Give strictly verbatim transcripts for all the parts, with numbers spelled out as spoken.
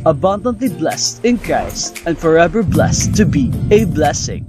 abundantly blessed in Christ and forever blessed to be a blessing.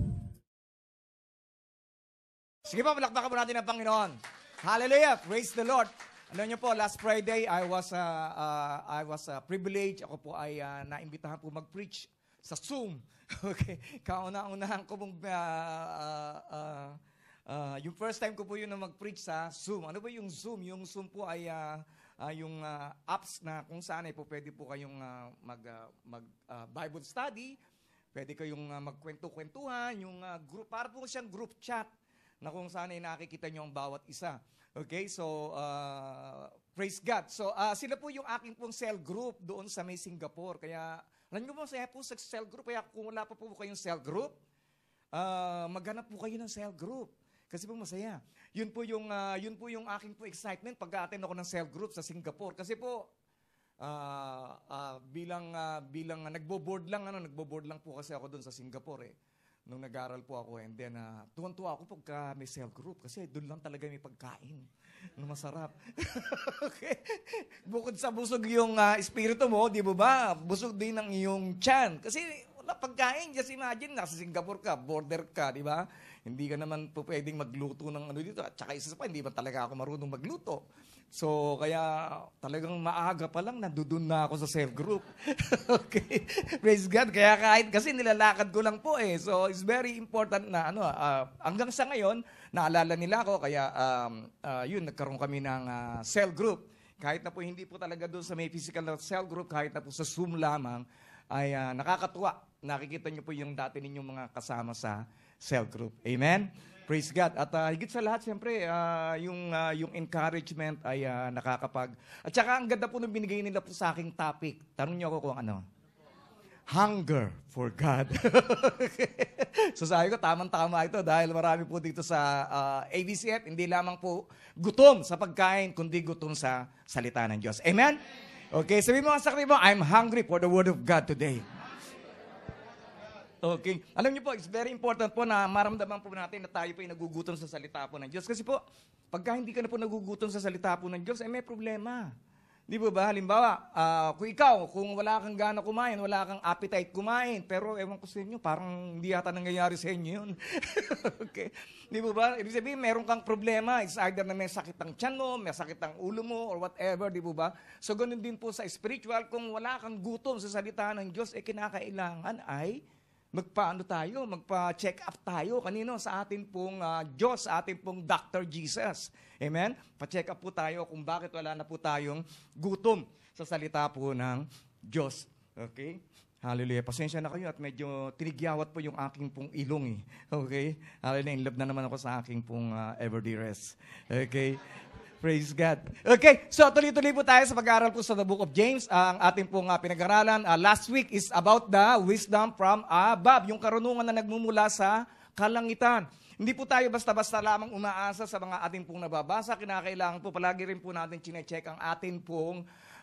Sige po, malakpakan po natin ang Panginoon. Hallelujah! Praise the Lord! Alam niyo po, last Friday, I was uh, uh, I was uh, privileged. Ako po ay uh, naimbitahan po mag-preach sa Zoom. Okay? Kauna-unahan ko pong, uh, uh, uh, uh, yung first time ko po yun na mag-preach sa Zoom. Ano ba yung Zoom? Yung Zoom po ay uh, uh, yung uh, apps na kung saan ay po pwede po kayong uh, mag, uh, mag uh, Bible study, pwede kayong uh, magkwento-kwentuhan, yung uh, group, para po siyang group chat na kung saan ay nakikita nyo ang bawat isa. Okay, so uh, praise God. So uh, sila po yung aking pong cell group doon sa may Singapore. Kaya, alam nyo po, masaya po sa cell group. Kaya kung wala pa po kayong cell group, uh, maghanap po kayo ng cell group. Kasi po masaya. Yun po yung, uh, yun po yung aking po excitement pag-attend ako ng cell group sa Singapore. Kasi po, uh, uh, bilang, uh, bilang uh, nagbo-board lang, ano, nagbo-board lang po kasi ako doon sa Singapore eh. Nung nag-aral po ako, and then, uh, tuwan-tuwa ako pagka may cell group kasi doon lang talaga may pagkain na masarap. Okay? Bukod sa busog yung uh, espiritu mo, di ba ba? Busog din ang iyong tiyan. Kasi wala pagkain. Just imagine, nasa Singapore ka, border ka, di ba? Hindi ka naman po pwedeng magluto ng ano dito. At saka isa pa, hindi ba talaga ako marunong magluto. So, kaya talagang maaga pa lang, nandudun na ako sa cell group. Okay? Praise God. Kaya kahit, kasi nilalakad ko lang po eh. So, it's very important na, ano, uh, hanggang sa ngayon, naalala nila ako, kaya, um, uh, yun, nagkaroon kami ng uh, cell group. Kahit na po hindi po talaga doon sa may physical na cell group, kahit na po sa Zoom lamang, ay uh, nakakatuwa. Nakikita niyo po yung dati ninyong mga kasama sa cell group. Amen? Praise God. At uh, higit sa lahat, siyempre, uh, yung, uh, yung encouragement ay uh, nakakapag... At saka ang ganda po nung binigay nila po sa aking topic. Tanong niyo ako kung ano? Hunger for God. So sabi ko, tamang-tama ito dahil marami po dito sa uh, A B C F, hindi lamang po gutom sa pagkain, kundi gutom sa salita ng Diyos. Amen? Okay, sabi mo sa sarili mo, I'm hungry for the Word of God today. Okay. Alam niyo po, it's very important po na maramdaman po natin na tayo po ay nagugutom sa salita po ng Diyos. Kasi po, pagka hindi ka na po nagugutom sa salita po ng Diyos, eh may problema. Di ba ba? Halimbawa, uh, kung ikaw, kung wala kang gana kumain, wala kang appetite kumain, pero ewan ko sa inyo, parang hindi yata nangyayari sa inyo yun. Okay. Di ba ba? Ibig sabihin, meron kang problema. It's either na may sakit ang tiyan mo, may sakit ang ulo mo, or whatever, di ba ba? So, ganun din po sa spiritual. Kung wala kang gutom sa salita ng Diyos, eh kinakailangan ay magpaano tayo, magpa-check up tayo kanino sa atin pong uh, Diyos, sa atin pong Doctor Jesus. Amen? Pa-check up po tayo kung bakit wala na po tayong gutom sa salita po ng Diyos. Okay? Hallelujah. Pasensya na kayo at medyo tinigyawat po yung aking pong ilong eh. Okay? Hallelujah. In love na naman ako sa aking pong uh, ever-dearest. Okay? Praise God. Okay, so tuloy-tuloy po tayo sa pag-aaral po sa the book of James. Uh, ang ating pong uh, pinag-aralan uh, last week is about the wisdom from above, yung karunungan na nagmumula sa kalangitan. Hindi po tayo basta-basta lamang umaasa sa mga ating pong nababasa. Kinakailangan po palagi rin po natin chine-check ang ating pong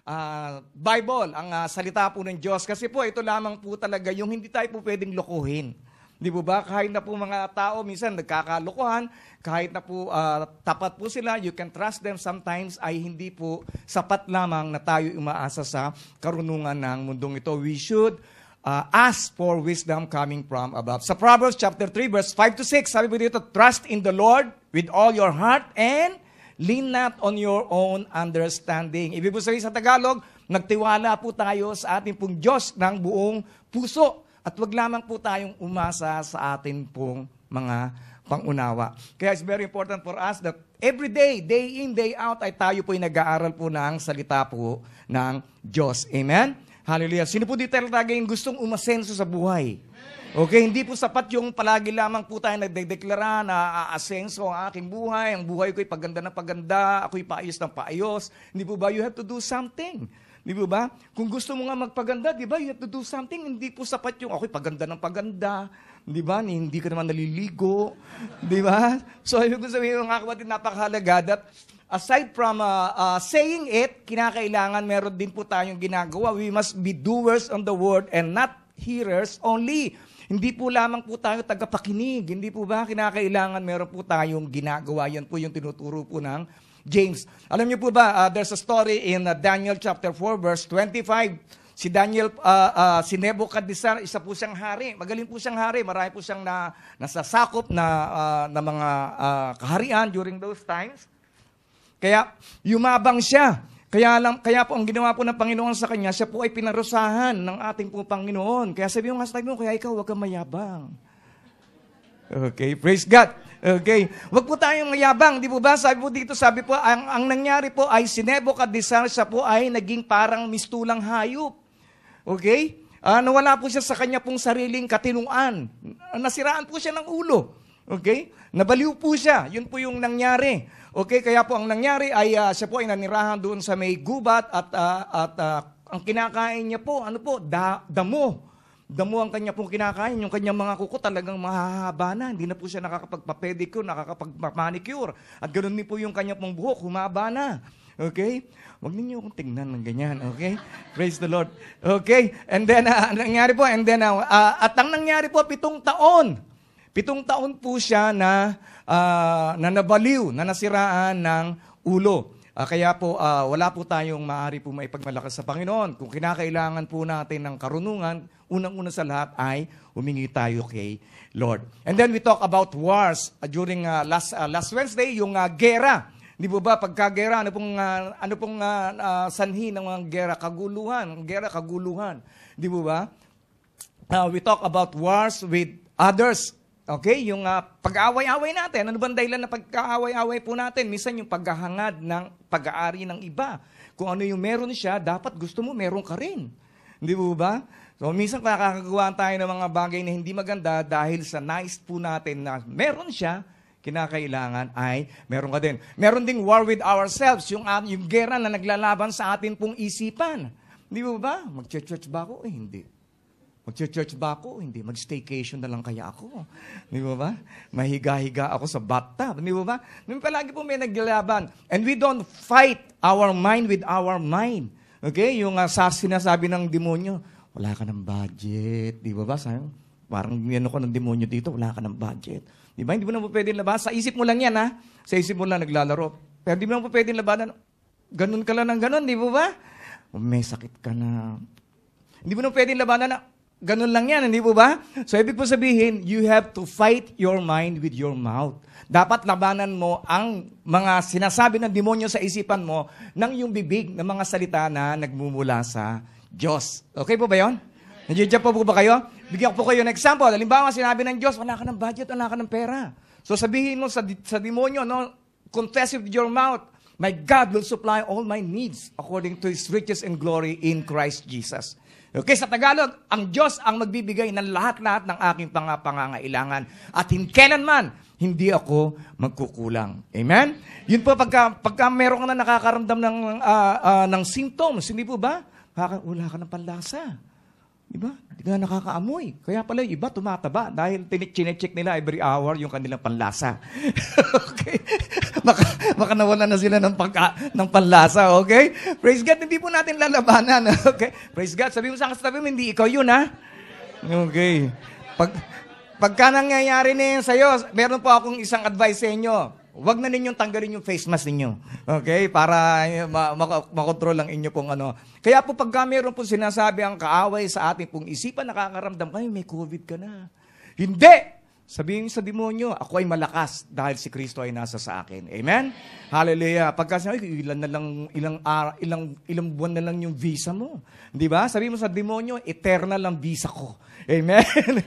uh, Bible, ang uh, salita po ng Diyos. Kasi po ito lamang po talaga yung hindi tayo po pwedeng lokohin. Di ba ba? Kahit na po mga tao, minsan nagkakalokohan, kahit na po uh, tapat po sila, you can trust them sometimes, ay hindi po sapat lamang na tayo umaasa sa karunungan ng mundong ito. We should uh, ask for wisdom coming from above. Sa Proverbs chapter three, verse five to six, sabi po dito, trust in the Lord with all your heart and lean not on your own understanding. Ibig po sabihin sa Tagalog, nagtiwala po tayo sa ating pong Diyos ng buong puso. At wag lamang po tayong umasa sa atin pong mga pangunawa. Kaya it's very important for us that every day, day in, day out, ay tayo po ay nag-aaral po ng salita po ng Diyos. Amen? Hallelujah. Sino po dito talaga yung gustong umasenso sa buhay? Okay, hindi po sapat yung palagi lamang po tayo nagdedeklara na aasenso ang aking buhay, ang buhay ko'y paganda na paganda, ako'y paayos ng paayos. Hindi po ba? You have to do something. Di ba? Kung gusto mo nga magpaganda, di ba, you have to do something. Hindi po sapat yung, ako'y paganda ng paganda. Di ba? Hindi ka naman naliligo. Di ba? So, ibig sabihin, mga kapatid, napakahalaga that aside from uh, uh, saying it, kinakailangan meron din po tayong ginagawa. We must be doers on the word and not hearers only. Hindi po lamang po tayo tagapakinig. Hindi po ba? Kinakailangan meron po tayong ginagawa. Yan po yung tinuturo po ng James. Alam niyo po ba, uh, there's a story in uh, Daniel chapter four, verse twenty-five. si Daniel, uh, uh, si Nebuchadnezzar, isa po siyang hari. Magaling po siyang hari. Marami po siyang na, nasasakop na, uh, na mga uh, kaharian during those times. Kaya yumabang siya. Kaya, lang, kaya po ang ginawa po ng Panginoon sa kanya, siya po ay pinarusahan ng ating po Panginoon. Kaya sabi mo nga sa tabi mo, kaya ikaw huwag kang mayabang. Okay, praise God. Okay, wag po tayong mayabang, di po ba? Sabi po dito, sabi po, ang, ang nangyari po ay si Nebuchadnezzar, siya po ay naging parang mistulang hayop. Okay? Uh, nawala po siya sa kanya pong sariling katinuan. Nasiraan po siya ng ulo. Okay? Nabaliw po siya. Yun po yung nangyari. Okay, kaya po ang nangyari ay uh, siya po ay nanirahan doon sa may gubat at, uh, at uh, ang kinakain niya po, ano po, da, damo. Damo ang kanya pong kinakain, yung kanyang mga kuko talagang mahahaba na. Hindi na po siya nakakapagpa-pedicure, nakakapag-manicure. At ganoon din po yung kanya pong buhok, humaba na. Okay? Huwag ninyo akong tingnan ng ganyan, okay? Praise the Lord. Okay? And then, uh, nangyari po, and then, uh, uh, at ang nangyari po, pitong taon. Pitong taon po siya na, uh, na nabaliw, na nasiraan ng ulo. Uh, kaya po, uh, wala po tayong maaari po maipagmalakas sa Panginoon. Kung kinakailangan po natin ng karunungan, unang-una sa lahat ay humingi tayo kay Lord. And then we talk about wars uh, during uh, last uh, last Wednesday, yung uh, gera. Di ba ba, pagka-gera, ano pong, uh, ano pong uh, uh, sanhi ng mga gera? Kaguluhan. Gera, kaguluhan. Di ba ba? Uh, we talk about wars with others. Okay, yung uh, pag-aaway-away natin, ano bang dahilan na pagka-aaway-away po natin? Minsan yung paghahangad ng pag-aari ng iba. Kung ano yung meron siya, dapat gusto mo, meron ka rin. Hindi po ba? So, minsan nakakagawa tayo ng mga bagay na hindi maganda dahil sa nais po natin na meron siya, kinakailangan ay meron ka din. Meron ding war with ourselves, yung, uh, yung gera na naglalaban sa atin pong isipan. Hindi po ba? Mag-church ba ako? Eh, hindi. Mag-church ba ako? Hindi. Mag-staycation na lang kaya ako. Di ba ba? Mahiga-higa ako sa bathtub. Di ba ba? Nung palagi po may naglalaban. And we don't fight our mind with our mind. Okay? Yung uh, sinasabi ng demonyo, wala ka ng budget. Di ba ba? Sayang, parang ano ko ng demonyo dito, wala ka ng budget. Di ba? Hindi mo na po pwedeng laban. Sa isip mo lang yan, ha? Sa isip mo lang naglalaro. Pero hindi mo na po pwedeng labanan. Ganun ka lang ng ganun, di ba ba? May sakit ka na. Hindi mo na pwedeng labanan na ganun lang yan, hindi po ba? So, ibig po sabihin, you have to fight your mind with your mouth. Dapat labanan mo ang mga sinasabi ng demonyo sa isipan mo ng yung bibig ng mga salita na nagmumula sa Diyos. Okay po ba yun? Nandiyan po po ba kayo? Bigyan ko po kayo ng example. Halimbawa, sinabi ng Diyos, wala ka ng budget, wala ka ng pera. So, sabihin mo sa, sa demonyo, no, confess with your mouth, my God will supply all my needs according to His riches and glory in Christ Jesus. Okay, sa Tagalog, ang Diyos ang magbibigay ng lahat-lahat ng aking pangangailangan. At kailanman, hindi ako magkukulang. Amen? Yun po, pagka, pagka meron ka na nakakaramdam ng, uh, uh, ng symptoms, hindi po ba? Wala ka ng panlasa. Diba? Hindi ka na nakakaamoy. Kaya pala yung iba tumataba dahil chinecheck nila every hour yung kanilang panlasa. Okay? Maka, maka nawala na sila ng, pagka, ng panlasa. Okay? Praise God, hindi po natin lalabanan. Okay? Praise God. Sabi mo sa kasabi mo, hindi ikaw yun, ha? Okay. Pag, pagka nangyayari na yun sa'yo, meron po akong isang advice sa inyo. Huwag na ninyong tanggalin yung face mask ninyo. Okay? Para ma- ma- makontrol lang inyo pong ano. Kaya po pagka meron po sinasabi ang kaaway sa ating pong isipan, nakakaramdam kayo, may COVID ka na. Hindi! Sabihin sa demonyo, ako ay malakas dahil si Kristo ay nasa sa akin. Amen? Hallelujah. Pagka sinabi, ilan na lang, ilang, uh, ilang, ilang buwan na lang yung visa mo. Di ba? Sabihin mo sa demonyo, eternal ang visa ko. Amen?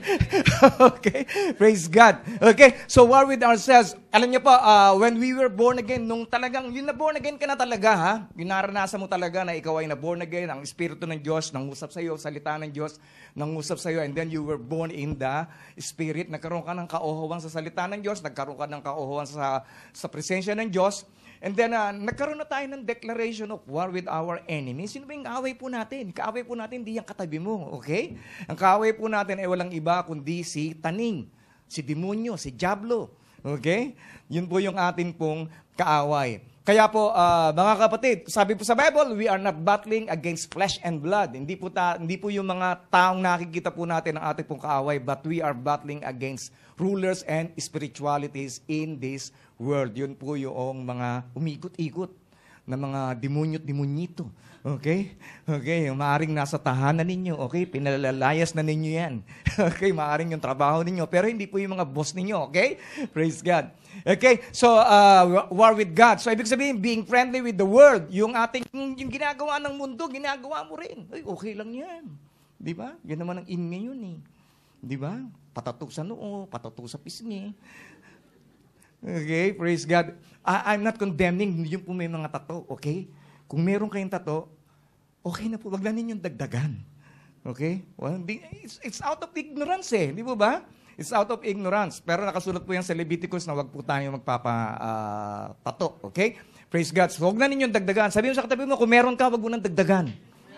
Okay? Praise God. Okay? So, war with ourselves. Alam niyo po, uh, when we were born again, nung talagang, yun na born again ka na talaga, ha? Yung naranasan mo talaga na ikaw ay na born again, ang Espiritu ng Diyos, nangusap sa iyo, salita ng Diyos, nangusap sa iyo, and then you were born in the Spirit, nagkaroon ka ng kaohawan sa salita ng Diyos, nagkaroon ka ng kaohawan sa, sa presensya ng Diyos, and then uh, nagkaroon na tayo ng declaration of war with our enemies. Sino ba yung kaaway po natin? Kaaway po natin, hindi yung katabi mo, okay? Ang kaaway po natin ay walang iba kundi si Taning, si Demonyo, si Diablo, okay? Yun po yung atin pong kaaway. Kaya po, uh, mga kapatid, sabi po sa Bible, we are not battling against flesh and blood. Hindi po, ta- hindi po yung mga taong nakikita po natin ang ating pong kaaway, but we are battling against rulers and spiritualities in this world. Yun po yung mga umikot-ikot. ng mga demonyo-demonyito. Okay? Okay, maaring nasa tahanan ninyo. Okay, pinalalayas na ninyo yan. Okay, maaring yung trabaho ninyo. Pero hindi po yung mga boss ninyo. Okay? Praise God. Okay, so uh, war with God. So ibig sabihin, being friendly with the world. Yung ating, yung ginagawa ng mundo, ginagawa mo rin. Ay, okay lang yan. Di ba? Yan naman ang in ngayon eh. Di ba? Patato sa noo, patato sa pisngi. Okay, praise God. I, I'm not condemning yung po may mga tato, okay? Kung meron kayong tato, okay na po, wag lang ninyong dagdagan. Okay? Well, it's, it's out of ignorance eh, di ba ba? It's out of ignorance. Pero nakasulat po yan sa Leviticus na wag po tayo magpapa-tato, uh, okay? Praise God. So, wag na ninyong dagdagan. Sabi mo sa katabi mo, kung meron ka, wag mo nang dagdagan.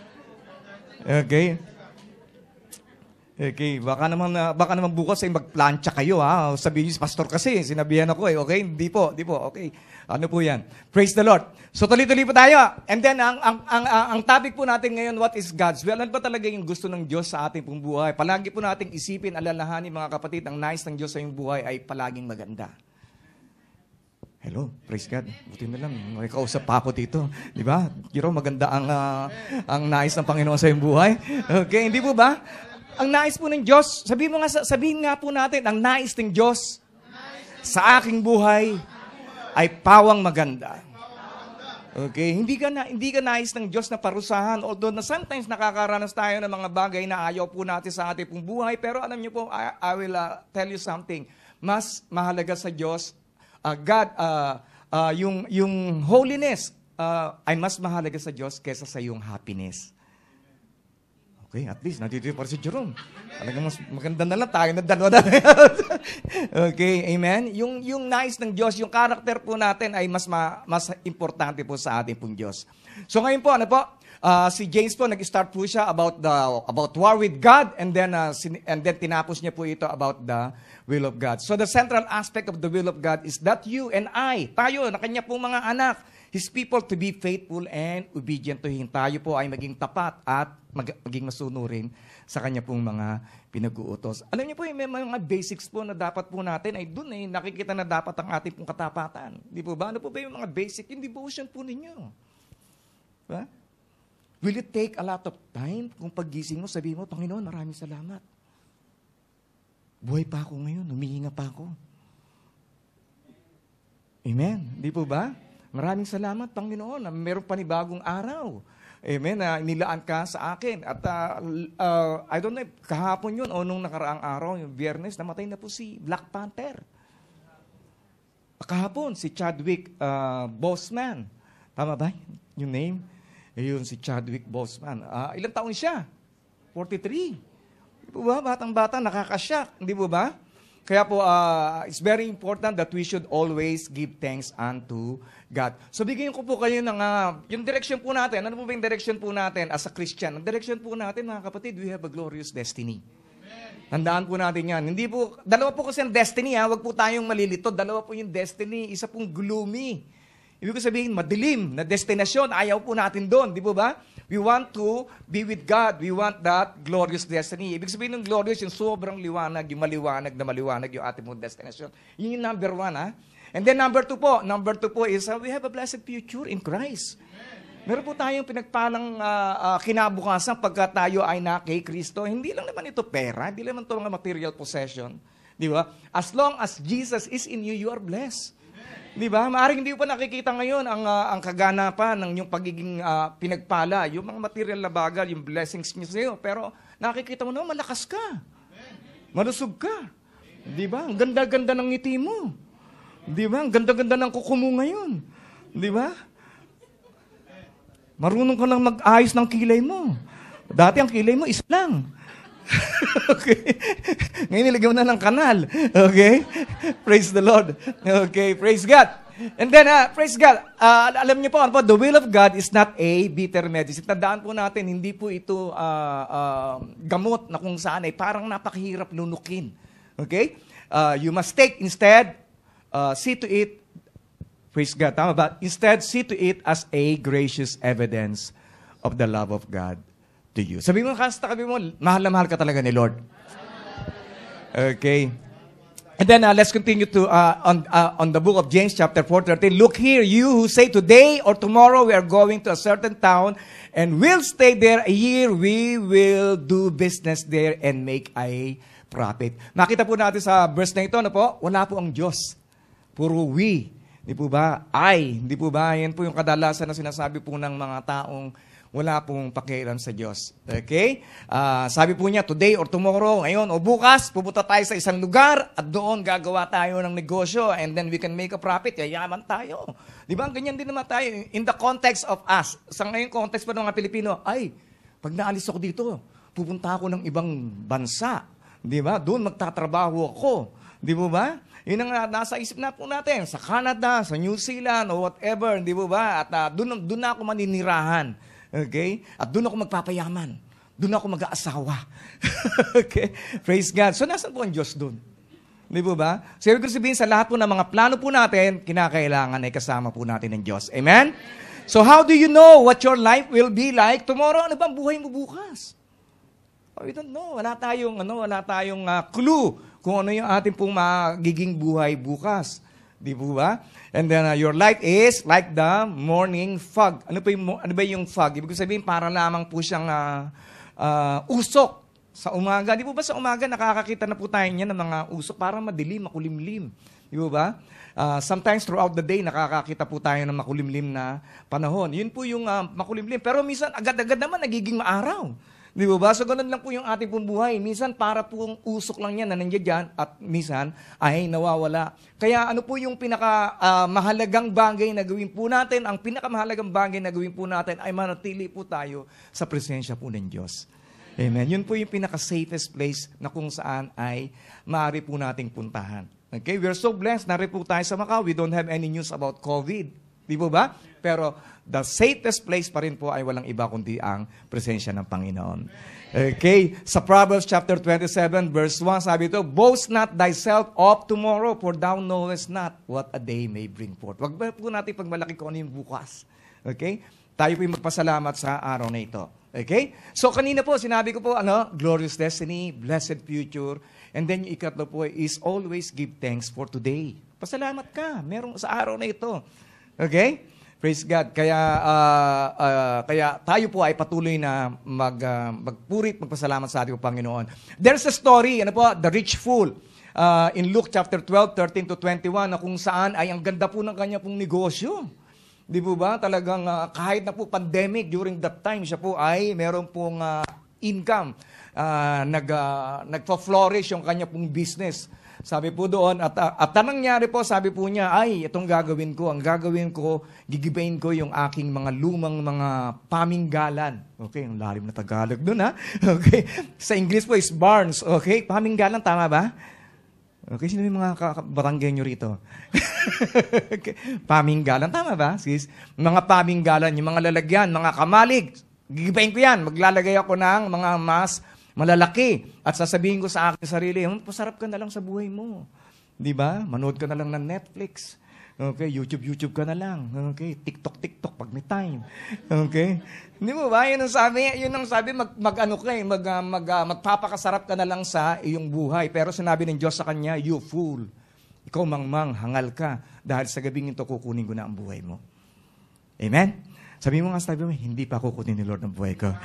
Okay? Okay, baka naman uh, baka naman bukas ay magplantsa kayo ha. Sabihin niyo, pastor kasi sinabihan ako eh. Okay, hindi po, hindi po. Okay. Ano po 'yan? Praise the Lord. So tuloy-tuloy po tayo. And then ang ang ang, ang, ang topic po natin ngayon, what is God's will? Ano ba talaga yung gusto ng Diyos sa ating pong buhay? Palagi po nating isipin, alalahanin mga kapatid, ang nais ng Diyos sa iyong buhay ay palaging maganda. Hello, praise God. Buti na lang, may kausap pa ako dito. Di ba? Kiro, maganda ang uh, ang nais ng Panginoon sa iyong buhay. Okay, hindi po ba? Ang nais po ng Diyos, sabihin mo nga, sabihin nga po natin, ang nais ng Diyos sa aking buhay ay pawang maganda. Okay, hindi ka na hindi ka nais ng Diyos na parusahan, although na sometimes nakakaranas tayo ng mga bagay na ayaw po natin sa ating pong buhay, pero alam niyo po, I, I will uh, tell you something. Mas mahalaga sa Diyos, uh, God, uh, uh, yung yung holiness uh, ay mas mahalaga sa Diyos kaysa sa yung happiness. Okay, at least, nandito pa si Jerome. Talagang mas maganda na lang tayo na dalawa na. Okay, amen? Yung, yung nais ng Diyos, yung karakter po natin ay mas ma, mas importante po sa ating pong Diyos. So ngayon po, ano po? Uh, si James po, nag-start po siya about the about war with God, and then, uh, sin, and then tinapos niya po ito about the will of God. So the central aspect of the will of God is that you and I, tayo, na kanya po mga anak, His people to be faithful and obedient to Him. Tayo po ay maging tapat at mag- maging masunurin sa Kanya pong mga pinag-uutos. Alam niyo po, may mga basics po na dapat po natin ay dun eh, nakikita na dapat ang ating pong katapatan. Di po ba? Ano po ba yung mga basic? Yung devotion po ninyo. Ba? Will it take a lot of time kung paggising mo, sabihin mo, Panginoon, maraming salamat. Buhay pa ako ngayon, humihinga pa ako. Amen? Di po ba? Maraming salamat, Panginoon, na mayroong panibagong araw. Amen, na nilaan ka sa akin. At uh, uh, I don't know, kahapon yun o nung nakaraang araw, yung Biyernes, namatay na po si Black Panther. Kahapon, si Chadwick uh, Boseman. Tama ba yung name? Ayun, si Chadwick Boseman. Uh, ilang taon siya? forty-three. Di po ba? Batang-bata, nakakasyak. Hindi po ba? Kaya po, uh, it's very important that we should always give thanks unto God. So, bigyan ko po kayo ng, uh, yung direction po natin. Ano po ba yung direction po natin as a Christian? Ang direction po natin, mga kapatid, we have a glorious destiny. Amen. Tandaan po natin yan. Hindi po, dalawa po kasi ang destiny, ha? Huwag po tayong malilito. Dalawa po yung destiny. Isa pong gloomy. Ibig ko sabihin, madilim na destinasyon. Ayaw po natin doon. Di po ba? We want to be with God. We want that glorious destiny. Ibig sabihin ng glorious, yung sobrang liwanag, yung maliwanag na maliwanag yung ating mong destination. Yun yung number one, ha? And then number two po, number two po is uh, we have a blessed future in Christ. Amen. Meron po tayong pinagpalang uh, uh, kinabukasan pagka tayo ay na kay Kristo. Hindi lang naman ito pera, hindi lang naman ito mga material possession. Di ba? As long as Jesus is in you, you are blessed. Di ba? Maaring hindi pa nakikita ngayon ang, uh, ang kaganapan ng yung pagiging uh, pinagpala, yung mga material na bagay, yung blessings niyo sa iyo. Pero nakikita mo naman, malakas ka. Malusog ka. Di ba? Ang ganda-ganda ng ngiti mo. Di ba? Ang ganda-ganda ng kuko mo ngayon. Di ba? Marunong ka lang mag-ayos ng kilay mo. Dati ang kilay mo is lang. Okay. Ngayon nilagyan mo na ng kanal. Okay? Praise the Lord. Okay, praise God. And then, uh, praise God. Uh, alam niyo po, ano po, the will of God is not a bitter medicine. Tandaan po natin, hindi po ito uh, uh, gamot na kung saan ay parang napakahirap lunukin. Okay? Uh, you must take instead, uh, see to it, praise God, tama ba? Instead, see to it as a gracious evidence of the love of God to you. Sabi mo, kasta kami mo, mahal na mahal ka talaga ni Lord. Okay. And then uh, let's continue to uh, on uh, on the book of James chapter four thirteen. Look here, you who say today or tomorrow we are going to a certain town and will stay there a year, we will do business there and make a profit. Makita po natin sa verse na ito, ano po? Wala po ang Diyos. Puro we. Hindi po ba? I. Hindi po ba? Yan po yung kadalasan na sinasabi po ng mga taong wala pong pakialam sa Diyos. Okay? Uh, sabi po niya, today or tomorrow, ngayon o bukas, pupunta tayo sa isang lugar at doon gagawa tayo ng negosyo and then we can make a profit. Yayaman tayo. Di ba? Ganyan din naman tayo. In the context of us. Sa ngayong context pa ng mga Pilipino, ay, pag naalis ako dito, pupunta ako ng ibang bansa. Di ba? Doon magtatrabaho ako. Di ba ba? Yun ang nasa isip na po natin. Sa Canada, sa New Zealand, o whatever. Di ba ba? At uh, doon, doon na ako maninirahan. Okay? At doon ako magpapayaman. Doon ako mag-aasawa. Okay? Praise God. So, nasan po ang Diyos doon? Di ba ba? So, ibig sabihin sa lahat po ng mga plano po natin, kinakailangan ay kasama po natin ng Diyos. Amen? So, how do you know what your life will be like tomorrow? Ano ba ang buhay mo bukas? Oh, we don't know. Wala tayong, ano, wala tayong uh, clue kung ano yung ating pong magiging buhay bukas. Di po ba? And then uh, your life is like the morning fog. Ano pa yung, ano ba yung fog? Ibig sabihin, para lamang po siyang uh, uh, usok sa umaga. Di po ba sa umaga nakakakita na po tayo niyan ng mga usok? Parang madilim, makulimlim. Di po ba? Uh, sometimes throughout the day, nakakakita po tayo ng makulimlim na panahon. Yun po yung uh, makulimlim. Pero minsan, agad-agad naman nagiging maaraw. Di ba ba? So, ganun lang po yung ating pong buhay. Minsan, para pong usok lang yan na nandiyan dyan at minsan ay nawawala. Kaya ano po yung pinaka-mahalagang uh, bagay na gawin po natin? Ang pinaka-mahalagang bagay na gawin po natin ay manatili po tayo sa presensya po ng Diyos. Amen. Yun po yung pinaka-safest place na kung saan ay maaari po nating puntahan. Okay? We're so blessed. Nari po tayo sa Macau. We don't have any news about COVID. Di ba ba? Pero the safest place pa rin po ay walang iba kundi ang presensya ng Panginoon. Okay? Sa Proverbs chapter twenty-seven verse one, sabi ito, boast not thyself of tomorrow, for thou knowest not what a day may bring forth. Wag ba po natin pagmalaki kung ano yung bukas. Okay? Tayo po yung magpasalamat sa araw na ito. Okay? So kanina po, sinabi ko po, ano, glorious destiny, blessed future, and then yung ikatlo po is always give thanks for today. Pasalamat ka, merong sa araw na ito. Okay? Praise God. Kaya uh, uh, kaya tayo po ay patuloy na mag, uh, magpurit, magpasalamat sa ating Panginoon. There's a story, ano po, the rich fool, uh, in Luke chapter twelve, thirteen to twenty-one, na kung saan ay ang ganda po ng kanya pong negosyo. Di po ba? Talagang uh, kahit na po pandemic, during that time, siya po ay meron pong uh, income. Uh, nag, uh, nagpa-flourish yung kanya pong business. Sabi po doon, at, at tanang nangyari po, sabi po niya, ay, itong gagawin ko. Ang gagawin ko, gigibain ko yung aking mga lumang mga paminggalan. Okay, ang lalim na Tagalog doon, ha? Okay, sa English po is barns. Okay, paminggalan, tama ba? Okay, sino yung mga barangay nyo rito? Okay. Paminggalan, tama ba, sis? Mga paminggalan, yung mga lalagyan, mga kamalig. Gigibain ko yan. Maglalagay ako ng mga mas malalaki. At sasabihin ko sa aking sarili, pasarap ka na lang sa buhay mo. Di ba? Manood ka na lang ng Netflix. Okay, YouTube, YouTube ka na lang. Okay, TikTok, TikTok pag may time. Okay? Hindi mo ba? Yun ang sabi, yun ang sabi, mag, mag ano ka eh, mag, uh, mag, uh, magpapakasarap ka na lang sa iyong buhay. Pero sinabi ng Diyos sa kanya, you fool. Ikaw mangmang, hangal ka. Dahil sa gabing ito, kukunin ko na ang buhay mo. Amen? Sabi mo nga, sabi mo, hindi pa kukunin ni Lord ang buhay ko.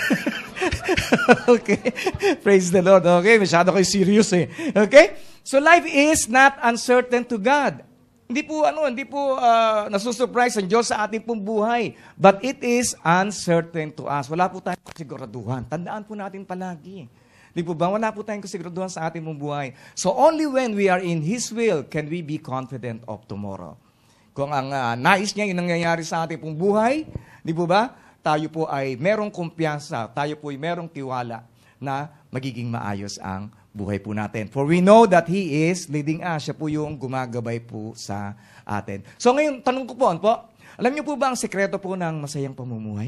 Okay? Praise the Lord. Okay? Masyado kayo serious eh. Okay? So life is not uncertain to God. Hindi po, ano, hindi po uh, nasusurprise ang Diyos sa ating pong buhay. But it is uncertain to us. Wala po tayong kasiguraduhan. Tandaan po natin palagi. Di po ba? Wala po tayong kasiguraduhan sa ating pong buhay. So only when we are in His will can we be confident of tomorrow. Kung ang uh, nais niya yung nangyayari sa ating pong buhay, di po ba? Tayo po ay merong kumpiyansa, tayo po ay merong tiwala na magiging maayos ang buhay po natin. For we know that He is leading us. Siya po yung gumagabay po sa atin. So ngayon, tanong ko po, po, alam niyo po ba ang sekreto po ng masayang pamumuhay?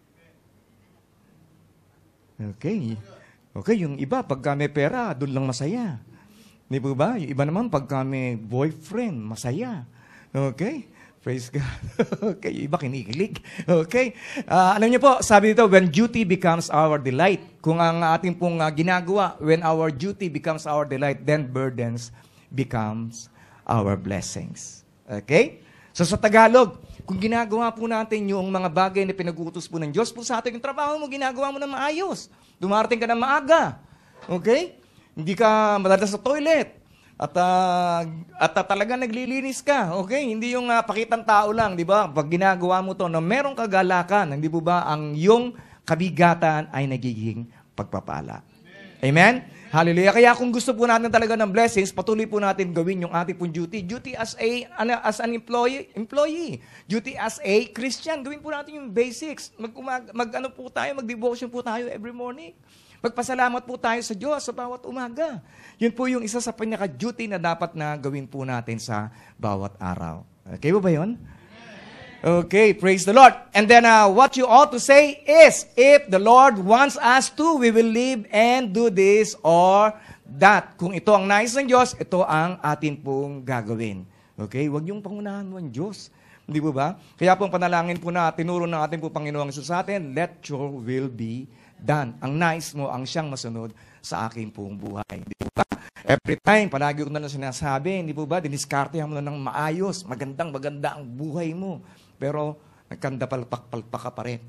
Okay. Okay, yung iba, pagka may pera, doon lang masaya. Di po ba? Yung iba naman, pagka may boyfriend, masaya. Okay? Praise God. Okay, yung iba kinikilig. Okay? Uh, alam niyo po, sabi dito, when duty becomes our delight, kung ang ating pong uh, ginagawa, when our duty becomes our delight, then burdens becomes our blessings. Okay? So sa Tagalog, kung ginagawa po natin yung mga bagay na pinag-uutos po ng Diyos po sa atin, yung trabaho mo, ginagawa mo na maayos. Dumarating ka na maaga. Okay? Hindi ka madalas sa toilet. At, uh, at uh, talaga naglilinis ka, okay? Hindi yung uh, pakitang tao lang, di ba? Pag ginagawa mo to na merong kagalakan, hindi po ba ang yung kabigatan ay nagiging pagpapala. Amen? Hallelujah. Kaya kung gusto po natin talaga ng blessings, patuloy po natin gawin yung ating pong duty. Duty as a as an employee, employee. Duty as a Christian. Gawin po natin yung basics. Mag, mag, mag ano po tayo, mag-devotion po tayo every morning. Magpasalamat po tayo sa Diyos sa bawat umaga. Yun po yung isa sa pinaka-duty na dapat na gawin po natin sa bawat araw. Okay ba ba yun? Okay, praise the Lord. And then uh, what you ought to say is, if the Lord wants us to, we will live and do this or that. Kung ito ang nais ng Diyos, ito ang atin pong gagawin. Okay? Huwag yung pangunahan mo ang Diyos. Hindi po ba? Kaya pong panalangin po na tinuro ng ating po Panginoong Hesus sa atin, let your will be done. Ang nais mo ang siyang masunod sa aking pong buhay. Hindi po ba? Every time, palagi ko na lang sinasabi, hindi po ba, diniskartehan mo na ng maayos, magandang maganda ang buhay mo. Pero, nagkandapalpak-palpak ka pa rin.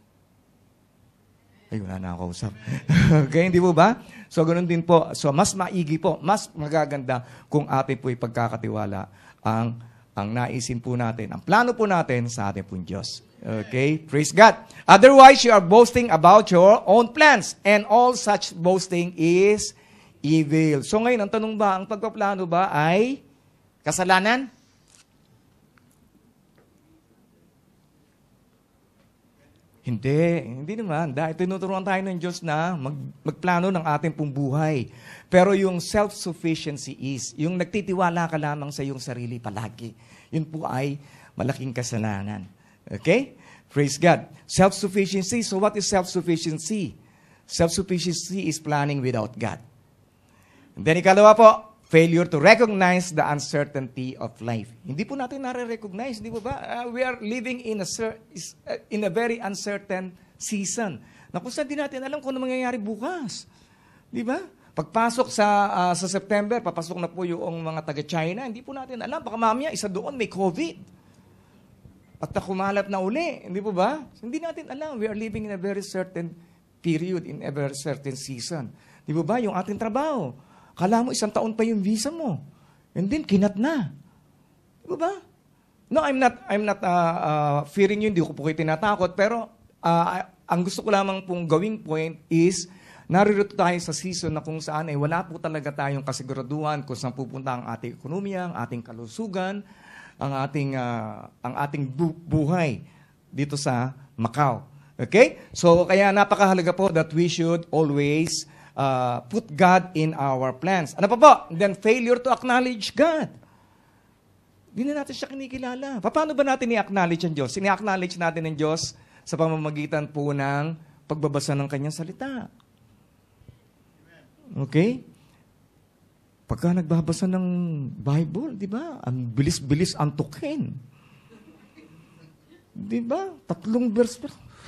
Ay, wala na ako usap. Okay, hindi po ba? So, ganun din po. So, mas maigi po, mas magaganda kung atin po ipagkakatiwala ang, ang naisin po natin, ang plano po natin sa ating pong Diyos. Okay? Praise God. Otherwise, you are boasting about your own plans, and all such boasting is evil. So, ngayon, ang tanong ba, ang pagpaplano ba ay kasalanan? Hindi. Hindi naman. Dahil tinuturuan tayo ng Diyos na mag, magplano ng ating pong buhay. Pero yung self-sufficiency is, yung nagtitiwala ka lamang sa iyong sarili palagi, yun po ay malaking kasalanan. Okay? Praise God. Self-sufficiency. So what is self-sufficiency? Self-sufficiency is planning without God. And then ikalawa po, failure to recognize the uncertainty of life. Hindi po natin nare-recognize, di ba ba? Uh, we are living in a in a very uncertain season. Na kung saan di natin alam kung ano mangyayari bukas. Di ba? Pagpasok sa uh, sa September, papasok na po yung mga taga-China, hindi po natin alam. Baka mamaya, isa doon may COVID. At kumalat na uli, hindi po ba? Hindi natin alam. We are living in a very certain period, in a very certain season. Di ba ba? Yung ating trabaho. Kala mo, isang taon pa yung visa mo. And then, kinat na. Di ba? No, I'm not, I'm not uh, uh, fearing you, hindi ko po kayo tinatakot, pero uh, ang gusto ko lamang pong gawing point is, naririto tayo sa season na kung saan ay wala po talaga tayong kasiguraduhan kung saan pupunta ang ating ekonomiya, ang ating kalusugan, ang ating, uh, ang ating bu- buhay dito sa Macau. Okay? So, kaya napakahalaga po that we should always Uh, put God in our plans. Ano pa po? Then failure to acknowledge God. Hindi na natin siya kinikilala. Paano ba natin i-acknowledge ang Diyos? Ini-acknowledge natin ang Diyos sa pamamagitan po ng pagbabasa ng kanyang salita. Okay? Pagka nagbabasa ng Bible, di ba? Ang bilis-bilis antukin. Di ba? Tatlong verse.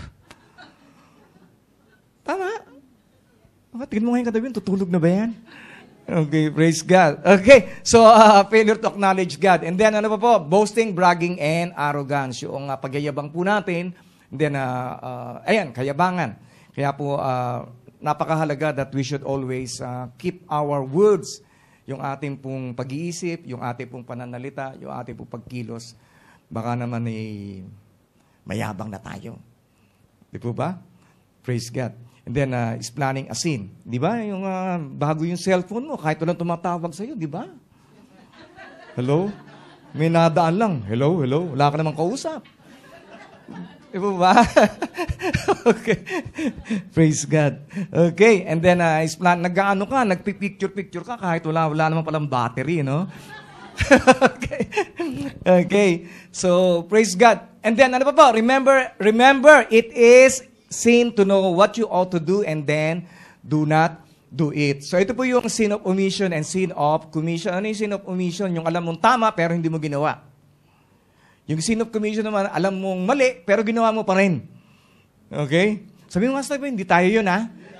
Tama? Oh, tingin mo ngayon katabi, tutulog na ba yan? Okay, praise God. Okay, so uh, failure to acknowledge God. And then ano pa po? Boasting, bragging, and arrogance. Yung uh, pagyayabang po natin. And then, uh, uh, ayan, kayabangan. Kaya po, uh, napakahalaga that we should always uh, keep our words. Yung ating pong pag-iisip, yung ating pong pananalita, yung ating pong pagkilos. Baka naman eh, mayabang na tayo. Di po ba? Praise God. And then, uh, is planning a sin. Di ba? Yung uh, bago yung cellphone mo, kahit walang tumatawag sa'yo, di ba? Hello? May nadaan lang. Hello, hello. Wala ka namang kausap. Di ba? Okay. Praise God. Okay. And then, uh, is plan, nag-ano ka, nagpipicture-picture ka, kahit wala, wala naman palang battery, no? Okay. Okay. So, praise God. And then, ano pa po? Remember, remember, it is sin to know what you ought to do and then do not do it. So ito po yung sin of omission and sin of commission. Ano yung sin of omission? Yung alam mong tama pero hindi mo ginawa. Yung sin of commission naman, alam mong mali pero ginawa mo pa rin. Okay? Sabi mo, Master, hindi tayo yun, ha?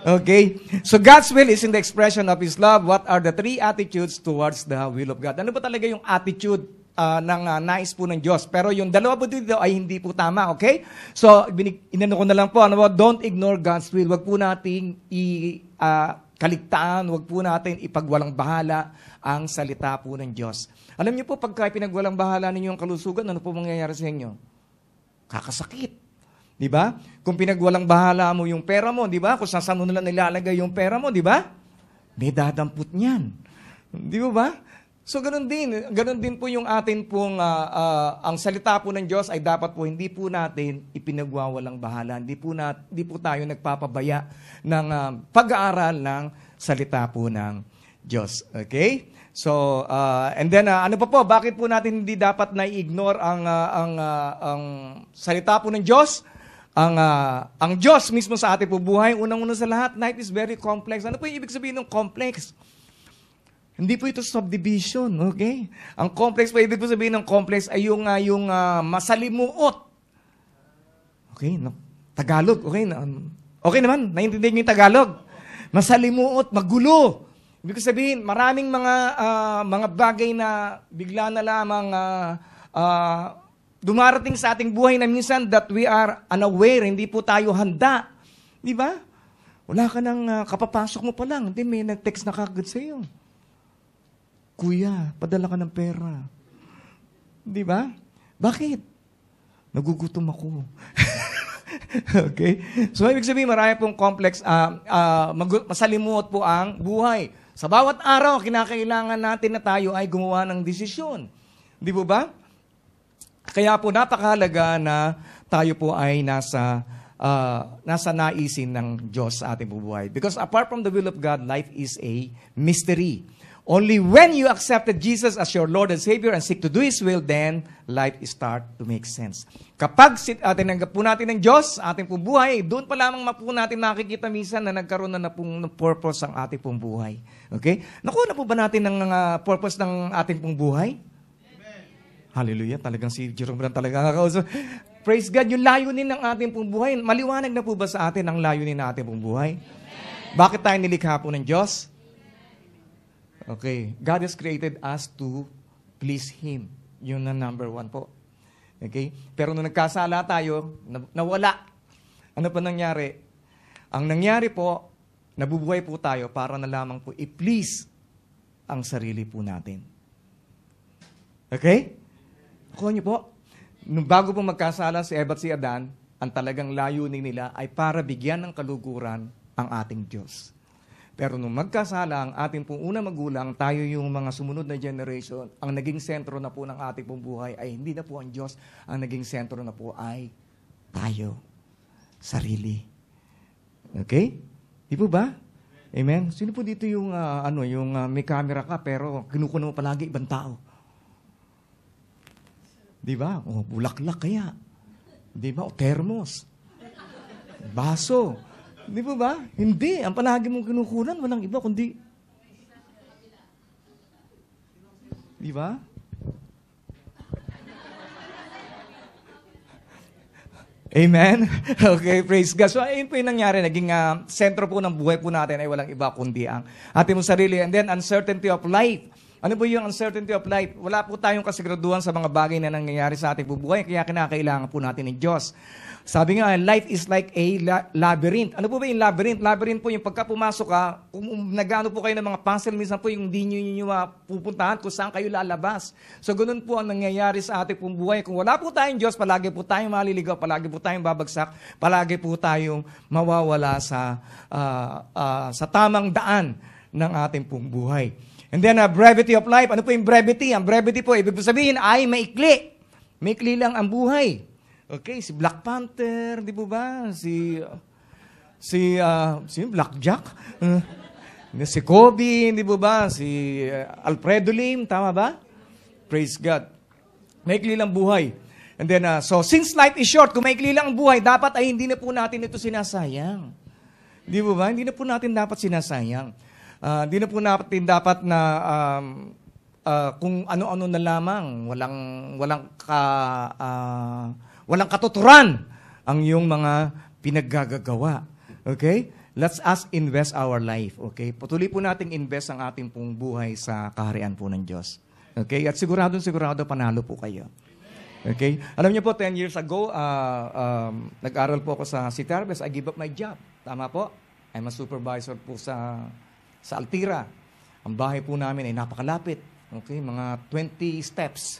Okay? So God's will is in the expression of His love. What are the three attitudes towards the will of God? Ano ba talaga yung attitude uh, ng uh, nais po ng Diyos? Pero yung dalawa po dito ay hindi po tama, okay? So, binig, inano ko na lang po, ano ba? Don't ignore God's will. Wag po nating i, uh, kaligtaan, wag po natin ipagwalang bahala ang salita po ng Diyos. Alam niyo po, pagka pinagwalang bahala ninyo ang kalusugan, ano po mangyayari sa inyo? Kakasakit. Di ba? Kung pinagwalang bahala mo yung pera mo, di ba? Kung saan mo nila nilalagay yung pera mo, di ba? May dadampot niyan. Di ba? So, ganun din. Ganun din po yung atin pong, uh, uh, ang salita po ng Diyos ay dapat po, hindi po natin ipinagwawalang bahala. Hindi po, na, hindi po tayo nagpapabaya ng uh, pag-aaral ng salita po ng Diyos. Okay? So, uh, and then, uh, ano pa po, bakit po natin hindi dapat na-ignore ang, uh, ang, uh, ang salita po ng Diyos? Ang uh, ang Diyos mismo sa ating buhay, unang-una sa lahat, life is very complex. Ano po yung ibig sabihin ng complex? Hindi po ito subdivision, okay? Ang complex po, ibig po sabihin ng complex ay yung, uh, yung uh, masalimuot. Okay, no? Tagalog, okay? Okay naman, naiintindihan niyo yung Tagalog. Masalimuot, magulo. Ibig sabihin, maraming mga uh, mga bagay na bigla na lamang uh, uh, dumarating sa ating buhay na minsan that we are unaware, hindi po tayo handa. Di ba? Wala ka nang uh, kapapasok mo pa lang. Hindi, may nag-text na kagad sa iyo. Kuya, padala ka ng pera. Di ba? Bakit? Nagugutom ako. Okay? So, ibig sabihin, marami pong complex, uh, uh, mag- masalimuot po ang buhay. Sa bawat araw, kinakailangan natin na tayo ay gumawa ng desisyon. Di po ba? Kaya po napakahalaga na tayo po ay nasa uh, nasa naisin ng Diyos sa ating bubuhay. Because apart from the will of God, life is a mystery. Only when you accepted Jesus as your Lord and Savior and seek to do His will, then life start to make sense. Kapag uh, tinanggap po natin ng Diyos sa ating pong buhay, doon pa lamang po natin makikita minsan na nagkaroon na na pong purpose ang ating pong buhay. Okay? Nakuha na po ba natin ng uh, purpose ng ating pong buhay? Hallelujah. Talagang si Jerome Brand talaga nakakausap. Praise God. Yung layunin ng ating pong buhay. Maliwanag na po ba sa atin ang layunin ng ating pong buhay? Amen. Bakit tayo nilikha po ng Diyos? Okay. God has created us to please Him. Yun na number one po. Okay? Pero nung nagkasala tayo, nawala. Ano pa nangyari? Ang nangyari po, nabubuhay po tayo para na lamang po i-please ang sarili po natin. Okay? Kuha niyo po, nung bago po magkasala si Eva at si Adan, ang talagang layunin nila ay para bigyan ng kaluguran ang ating Diyos. Pero nung magkasala ang ating pong unang magulang, tayo yung mga sumunod na generation, ang naging sentro na po ng ating pong buhay ay hindi na po ang Diyos, ang naging sentro na po ay tayo, sarili. Okay? Di po ba? Amen? Sino po dito yung, uh, ano, yung uh, may camera ka pero kinukuha mo palagi ibang tao? Di ba? O, bulaklak kaya. Di ba? O, thermos. Baso. Di ba ba? Hindi. Ang palagi mong kinukunan, walang iba, kundi... Di ba? Amen? Okay, praise God. So, ayun po yung nangyari. Naging uh, sentro po ng buhay po natin ay walang iba, kundi ang ating mong sarili. And then, uncertainty of life. Ano po yung uncertainty of life? Wala po tayong kasiguraduhan sa mga bagay na nangyayari sa ating bubuhay, kaya kinakailangan po natin ng Diyos. Sabi nga, life is like a la- labyrinth. Ano po ba yung labyrinth? Labyrinth po yung pagka pumasok ka, kung um, nag-ano po kayo ng mga puzzle, minsan po yung hindi nyo nyo uh, pupuntahan kung saan kayo lalabas. So, ganun po ang nangyayari sa ating pong buhay. Kung wala po tayong Diyos, palagi po tayong maliligaw, palagi po tayong babagsak, palagi po tayong mawawala sa, uh, uh, sa tamang daan ng ating pong buhay. And then, uh, brevity of life. Ano po yung brevity? Ang brevity po, ibig sabihin ay maikli. Maikli lang ang buhay. Okay, si Black Panther, di po ba? Si, si, uh, si Blackjack. Uh, si Kobe, di po ba? Si uh, Alfredo Lim, tama ba? Praise God. Maikli lang buhay. And then, uh, so, since life is short, kung maikli lang ang buhay, dapat ay hindi na po natin ito sinasayang. Di po ba? Hindi na po natin dapat sinasayang. Uh, di na po natin dapat na um, uh, kung ano-ano na lamang, walang, walang ka... Uh, Walang katuturan ang iyong mga pinaggagawa. Okay? Let's us invest our life, okay? Patuloy po nating invest ang ating pong buhay sa kaharian po ng Diyos. Okay? At siguradong sigurado panalo po kayo. Okay? Alam niyo po, ten years ago, uh, um, nag-aral po ako sa City Harvest. I give up my job. Tama po? I'm a supervisor po sa, sa Altira. Ang bahay po namin ay napakalapit. Okay? Mga twenty steps.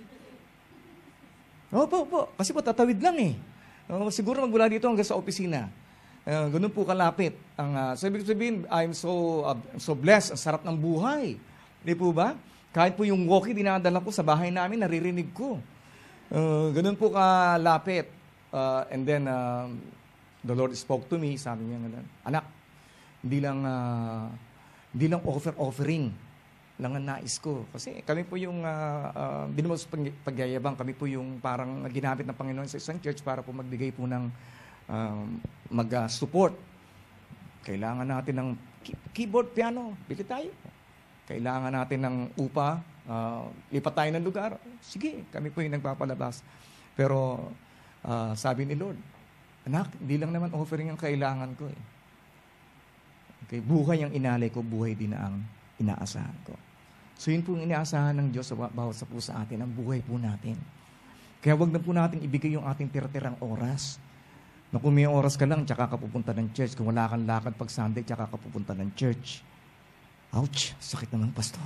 Opo, po. Kasi po, tatawid lang eh. Uh, siguro magmula dito hanggang sa opisina. Uh, ganun po kalapit. Ang, uh, so, ibig sabihin, I'm so, uh, so blessed. Ang sarap ng buhay. Di po ba? Kahit po yung walkie dinadala ko sa bahay namin, naririnig ko. Uh, ganun po kalapit. Uh, and then, uh, the Lord spoke to me. Sabi niya, anak, hindi lang, uh, hindi lang offer-offering lang ang nais ko. Kasi kami po yung, uh, uh, di naman sa pagyayabang, kami po yung parang ginamit ng Panginoon sa isang church para po magbigay po ng Um, mag-support. Kailangan natin ng keyboard, piano, bili tayo. Kailangan natin ng upa, uh, lipat tayo ng lugar. Sige, kami po yung nagpapalabas. Pero uh, sabi ni Lord, anak, hindi lang naman offering ang kailangan ko. Eh. Okay, buhay ang inalay ko, buhay din ang inaasahan ko. So yun po yung inaasahan ng Diyos sa bawat sa po sa atin, ang buhay po natin. Kaya wag na po natin ibigay yung ating tira-tirang oras. Na kung may oras ka lang, tsaka ka pupunta ng church. Kung wala kang lakad pag Sunday, tsaka ka pupunta ng church. Ouch! Sakit naman, pastor.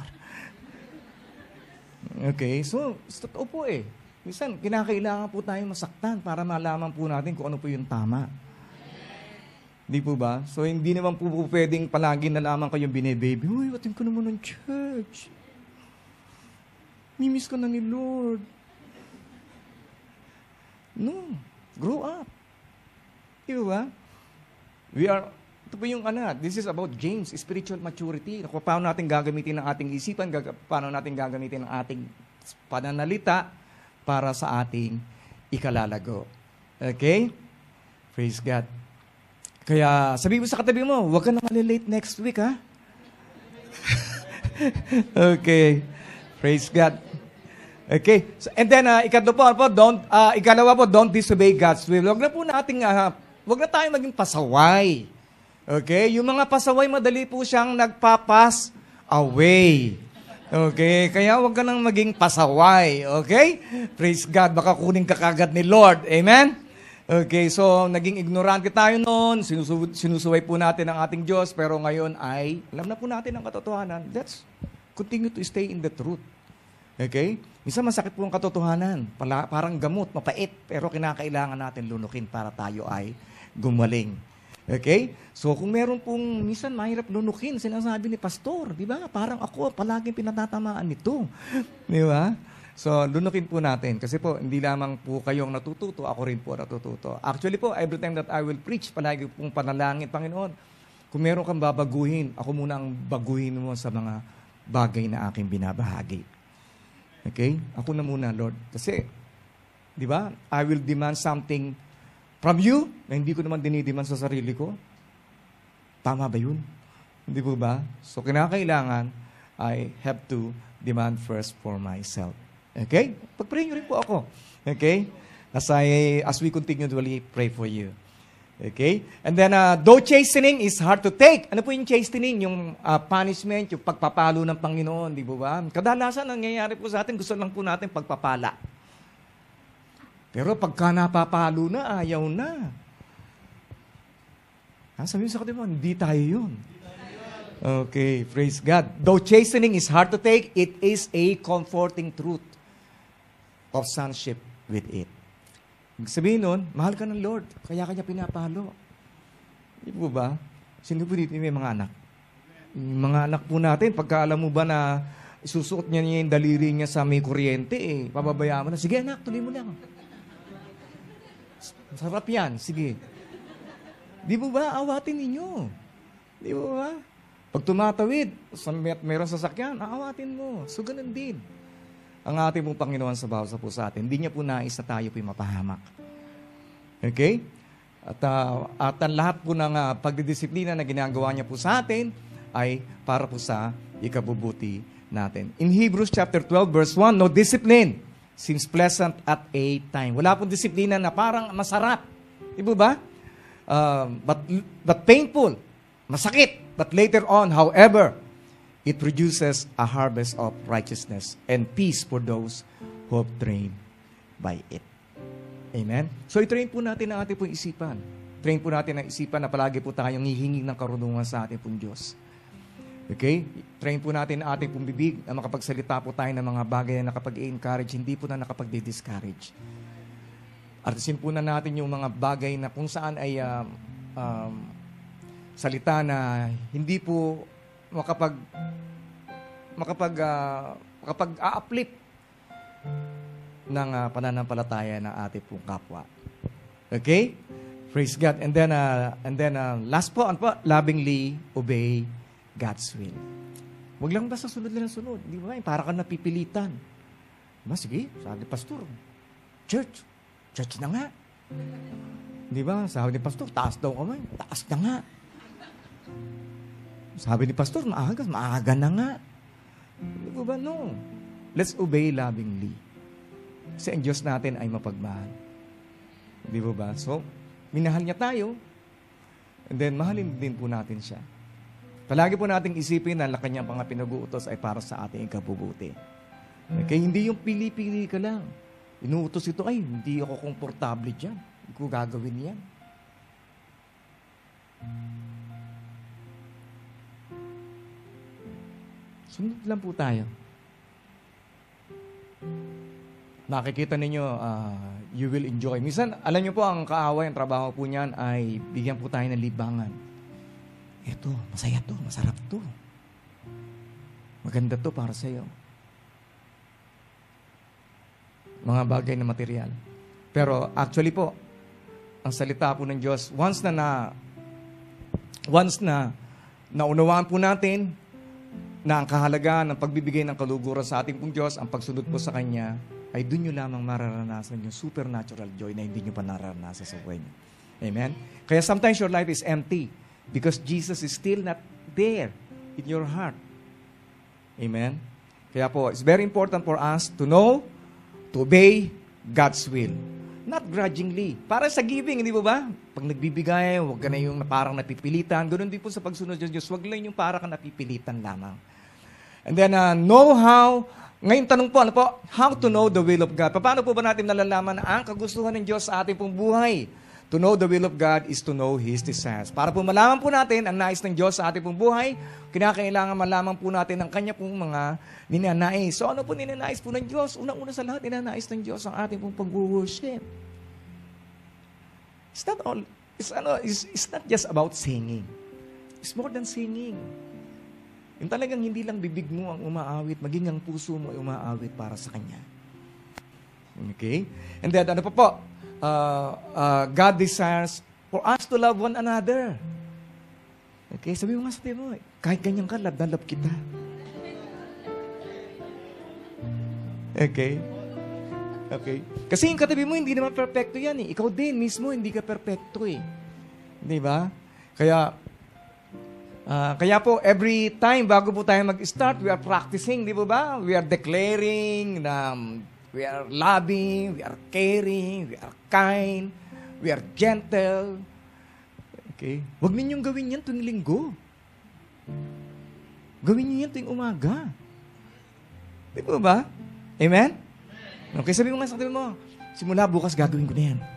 Okay, so, totoo po eh. Minsan, kinakailangan po tayong masaktan para malaman po natin kung ano po yung tama. Di po ba? So, hindi naman po, po pwedeng palagi na lamang kayong bine-baby. Uy, atin ko naman ng church. Mimiss ka na ni Lord. No. Grow up. Di ba? We are, ito po yung ano, this is about James, spiritual maturity. Paano natin gagamitin ang ating isipan, gag- paano natin gagamitin ang ating pananalita para sa ating ikalalago. Okay? Praise God. Kaya, sabi mo sa katabi mo, huwag ka na malilate next week, ha? Okay. Praise God. Okay. So, and then, uh, ikatlo po, po don't, uh, ikalawa po, don't disobey God's will. Huwag na po nating, uh, huwag na tayo maging pasaway. Okay? Yung mga pasaway, madali po siyang nagpapas away. Okay? Kaya huwag ka nang maging pasaway. Okay? Praise God. Baka kunin ka kagad ni Lord. Amen? Okay. So, naging ignorante tayo noon. Sinusu- sinusuway po natin ang ating Diyos. Pero ngayon ay, alam na po natin ang katotohanan. Let's continue to stay in the truth. Okay? Minsan masakit po ang katotohanan. Pala, parang gamot, mapait. Pero kinakailangan natin lunukin para tayo ay gumaling. Okay? So kung meron pong, minsan mahirap lunukin, sinasabi ni pastor, di ba? Parang ako, palaging pinatatamaan nito. Di ba? So lunukin po natin. Kasi po, hindi lamang po kayong natututo, ako rin po natututo. Actually po, every time that I will preach, palagi pong panalangin, Panginoon, kung meron kang babaguhin, ako muna ang baguhin mo sa mga bagay na aking binabahagi. Okay? Ako na muna, Lord. Kasi, di ba? I will demand something from you, na hindi ko naman dinidiman sa sarili ko. Tama ba yun? Hindi po ba? So, kinakailangan, I have to demand first for myself. Okay? Pag-pray nyo rin po ako. Okay? As, I, as we continually pray for you. Okay? And then, uh, though chastening is hard to take. Ano po yung chastening? Yung uh, punishment, yung pagpapalo ng Panginoon, di ba? Kadalasan, nangyayari po sa atin, gusto lang po natin pagpapala. Pero pagka napapalo na, ayaw na. Ha, sabi mo sa katiba, hindi tayo yun. Okay, praise God. Though chastening is hard to take, it is a comforting truth of sonship with it. Sabihin nun, mahal ka ng Lord, kaya kanya pinapalo. Di po ba? Sino po dito may mga anak? Mga anak po natin, pagka alam mo ba na isusuot niya niya yung daliri niya sa may kuryente, eh, pababayaan mo na, sige anak, tuloy mo lang. Sarap yan, sige. Di mo ba, awatin ninyo. Di mo ba? Pag tumatawid, may, mayroong sasakyan, aawatin mo. So, ganun din. Ang ating pong Panginoon sa bawat sa po sa atin, hindi niya po nais na tayo po mapahamak. Okay? At, uh, at ang lahat po ng uh, pagdidisiplina na ginagawa niya po sa atin ay para po sa ikabubuti natin. In Hebrews chapter twelve, verse one, no discipline seems pleasant at a time. Wala pong disiplina na parang masarap. Di ba ba? um, but, but painful, masakit. But later on, however, it produces a harvest of righteousness and peace for those who have trained by it. Amen? So, i-train po natin ang ating pong isipan. Train po natin ang isipan na palagi po tayong hihingi ng karunungan sa ating pong Diyos. Okay? Train po natin ang ating pong bibig na makapagsalita po tayo ng mga bagay na nakapag-encourage, hindi po na nakapag-discourage. Artisin po na natin yung mga bagay na kung saan ay um, um, salita na hindi po makapag makapag uh, makapag a-uplift ng uh, pananampalataya ng ating pong kapwa. Okay? Praise God. And then uh, and then uh, last po, ano po, lovingly obey God's will. Huwag lang basta sunod lang sunod. Di ba? Para ka napipilitan. Diba? Sige, sabi ni pastor, church, church na nga. Di ba? Sabi ni pastor, taas daw kamay. Taas na nga. Sabi ni pastor, maaga, maaga na nga. Di ba? No. Let's obey lovingly. Kasi ang Diyos natin ay mapagmahal. Di ba ba? So, minahal niya tayo, and then mahalin din po natin siya. Palagi po nating isipin na kanyang mga pinag-uutos ay para sa ating ikabubuti. Okay? Hindi yung pili-pili ka lang. Inuutos ito, ay, hindi ako komportable dyan. Hindi ko gagawin yan. Sunod lang po tayo. Nakikita ninyo, uh, you will enjoy. Minsan, alam nyo po, ang kaaway, ang trabaho po niyan ay bigyan po tayo ng libangan. Ito, masaya to, masarap to. Maganda to para sa'yo. Mga bagay na material. Pero actually po, ang salita po ng Diyos, once na na, once na naunawaan po natin na ang kahalagaan ng pagbibigay ng kaluguran sa ating pong Diyos, ang pagsunod po sa Kanya, ay doon nyo lamang mararanasan yung supernatural joy na hindi nyo pa nararanasan sa buhay nyo. Amen? Kaya sometimes your life is empty because Jesus is still not there in your heart. Amen? Kaya po, it's very important for us to know, to obey God's will. Not grudgingly. Para sa giving, hindi ba ba? Pag nagbibigay, huwag ka na yung parang napipilitan. Ganun din po sa pagsunod ng Diyos. Huwag lang yung parang napipilitan lamang. And then, uh, know how. Ngayon, tanong po, ano po? How to know the will of God? Paano po ba natin nalalaman ang kagustuhan ng Diyos sa ating pong buhay? To know the will of God is to know His desires. Para po malaman po natin ang nais ng Diyos sa ating pong buhay, kinakailangan malaman po natin ang Kanya pong mga ninanais. So ano po ninanais po ng Diyos? Unang-una sa lahat, ninanais ng Diyos ang ating pong pag-worship. It's not all, it's, ano, it's, it's not just about singing. It's more than singing. Yung talagang hindi lang bibig mo ang umaawit, maging ang puso mo ay umaawit para sa Kanya. Okay? And then, ano pa po? Uh, uh, God desires for us to love one another. Okay? Sabi mo nga sa mo, kahit ganyan ka, love na love kita. Okay? Okay? Kasi yung katabi mo, hindi naman perfecto yan eh. Ikaw din, mismo, hindi ka perfecto eh. Di ba? Kaya, Uh, kaya po, every time bago po tayo mag-start, we are practicing, di ba ba? We are declaring na um, we are loving, we are caring, we are kind, we are gentle. Okay? Huwag ninyong gawin yan tuwing linggo. Gawin niyo yan tuwing umaga. Di ba ba? Amen? Okay, sabi mo nga sa katabi mo, simula bukas gagawin ko na yan.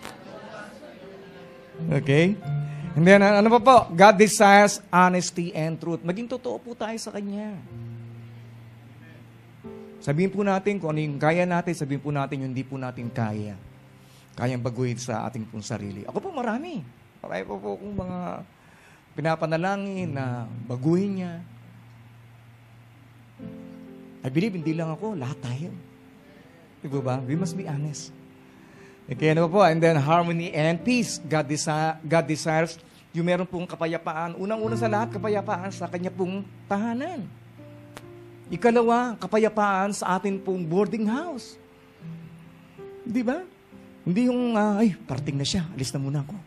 Okay? And then, ano pa po? God desires honesty and truth. Maging totoo po tayo sa Kanya. Sabihin po natin kung ano yung kaya natin, sabihin po natin yung hindi po natin kaya. Kayang baguhin sa ating pong sarili. Ako po marami. Marami po po kung mga pinapanalangin na baguhin niya. I believe hindi lang ako, lahat tayo. Di ba? We must be honest. Okay, ano po? And then, harmony and peace. God, desi- God desires yung meron pong kapayapaan. Unang-una sa lahat, kapayapaan sa Kanya pong tahanan. Ikalawa, kapayapaan sa atin pong boarding house. Di ba? Hindi yung, uh, ay, parating na siya. Alis na muna ako.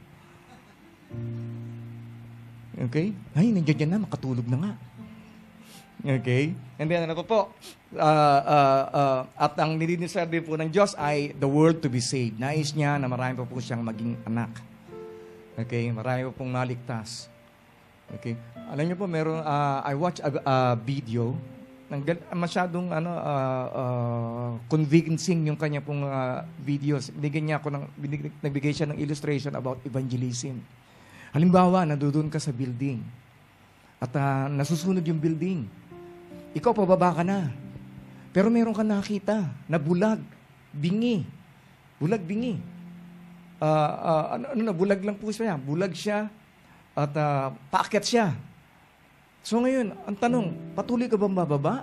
Okay? Ay, nandiyan dyan na, makatulog na nga. Okay? And then, ano po po? Uh, uh, uh, at ang niliniserve po ng Diyos ay the world to be saved. Nais niya na marami po po siyang maging anak. Okay, marami po pong maligtas. Okay. Alam niyo po, meron, uh, I watch a, a video, ng, masyadong ano, uh, uh, convincing yung kanya pong uh, videos. Binigyan niya ako ng, binig, nagbigay siya ng illustration about evangelism. Halimbawa, nandoon ka sa building at uh, nasusunod yung building. Ikaw, pababa ka na. Pero meron ka nakita na bulag, bingi. Bulag, bingi. Uh, uh, ano, ano na, bulag lang po siya. Bulag siya at uh, paakyat siya. So ngayon, ang tanong, patuloy ka bang bababa?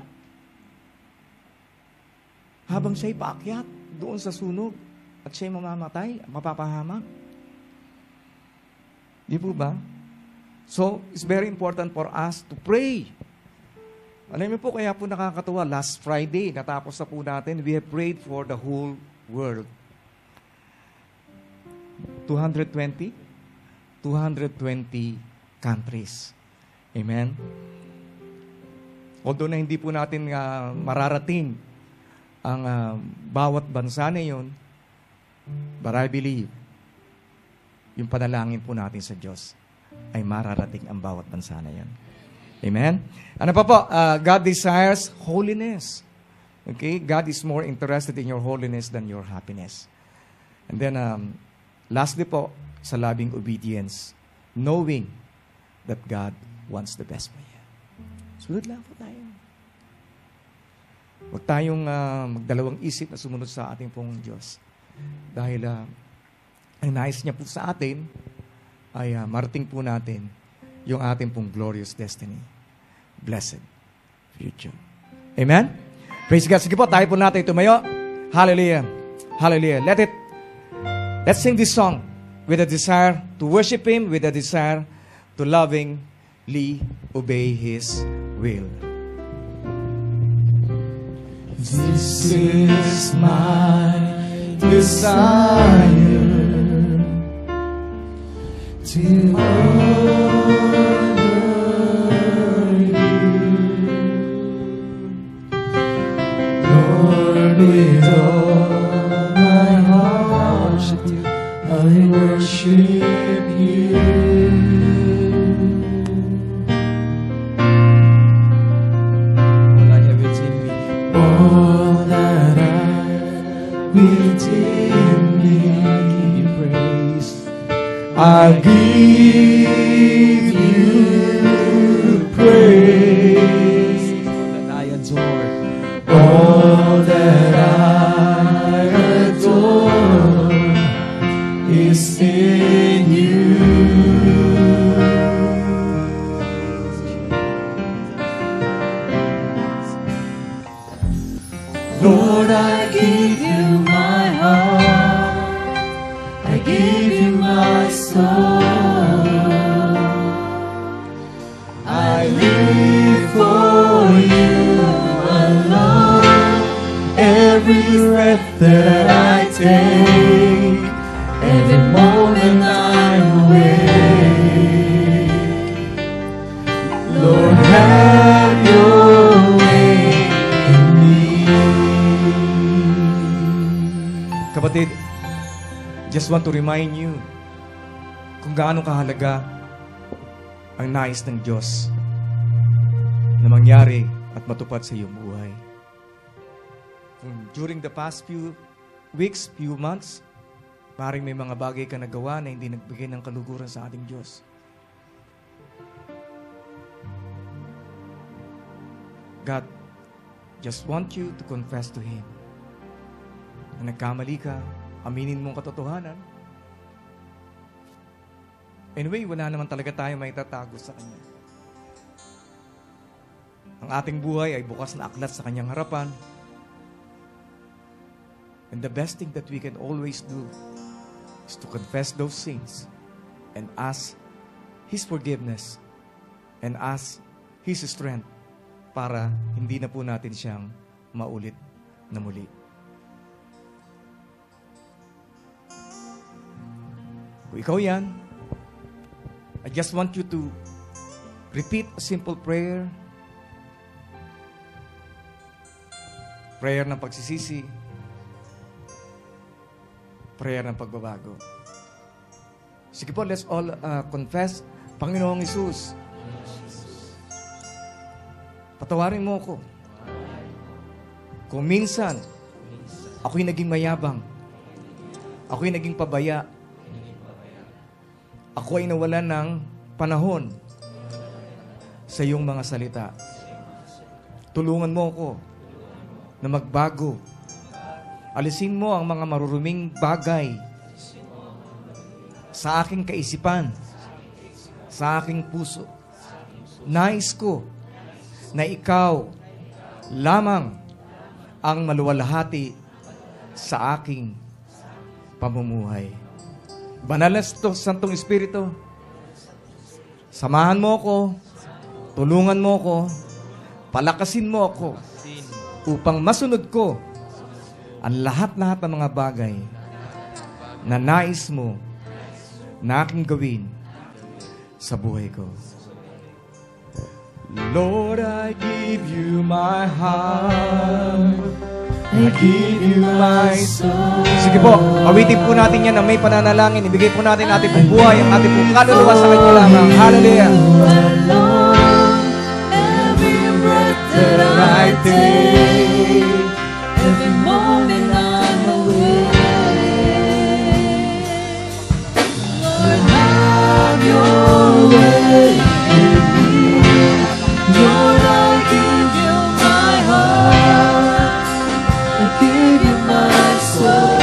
Habang siya'y paakyat doon sa sunog at siya'y mamamatay, mapapahamak? Di po ba? So, it's very important for us to pray. Alam niyo po, kaya po nakakatuwa, last Friday, natapos na po natin, we have prayed for the whole world. two hundred twenty? two hundred twenty countries. Amen? Although na hindi po natin uh, mararating ang uh, bawat bansa na yun, but I believe, yung panalangin po natin sa Diyos ay mararating ang bawat bansa na yun. Amen? Ano pa po? Uh, God desires holiness. Okay? God is more interested in your holiness than your happiness. And then, um, lastly po, sa labing obedience, knowing that God wants the best for you. Sunod lang po tayo. Huwag tayong uh, magdalawang isip na sumunod sa ating pong Diyos. Dahil uh, ang nais niya po sa atin ay uh, marating po natin yung ating pong glorious destiny. Blessed future. Amen? Praise God. Sige po, tayo po natin tumayo. Hallelujah. Hallelujah. Let it, let's sing this song with a desire to worship Him, with a desire to lovingly obey His will. This is my desire to honor you, Lord, with all my heart I worship you. All I have within me, all that I within me, give you praise. I give you praise. All that I adore, All that I adore is in you. Lord, I give you my heart, I give you my soul, I live for you alone. Every breath that I take, every moment I'm awake, Lord, have your way in me. Kapatid, just want to remind you kung gaano kahalaga ang nais ng Diyos na mangyari at matupad sa iyong buhay. During the past few weeks, few months, maaaring may mga bagay ka nagawa na hindi nagbigay ng kaluguran sa ating Diyos. God just want you to confess to Him na nagkamali ka, aminin mong katotohanan. Anyway, wala naman talaga tayo may tatago sa Kanya. Ang ating buhay ay bukas na aklat sa Kanyang harapan. And the best thing that we can always do is to confess those sins and ask His forgiveness and ask His strength para hindi na po natin siyang maulit na muli. Kung ikaw yan, I just want you to repeat a simple prayer. Prayer ng pagsisisi. Prayer ng pagbabago. Sige po, let's all uh, confess. Panginoong Hesus, patawarin mo ako. Kung minsan, ako'y naging mayabang. Ako'y naging pabaya. Ako ay nawalan ng panahon sa iyong mga salita. Tulungan mo ako na magbago. Alisin mo ang mga maruruming bagay sa aking kaisipan, sa aking puso. Nais ko na ikaw lamang ang maluwalhati sa aking pamumuhay. Banal na Santong Espiritu, samahan mo ako, tulungan mo ako, palakasin mo ako, upang masunod ko ang lahat-lahat ng mga bagay na nais mo na aking gawin sa buhay ko. Lord, I give you my heart. I give you my soul. Sige po, awitin po natin yan na may pananalangin. Ibigay po natin ating pong buhay, ang ating pong kaluluwa sa kanya lamang. Hallelujah. Every breath that I take, every moment I'm awake, Lord, have your way in me. Lord, I give you my heart, I give you my soul.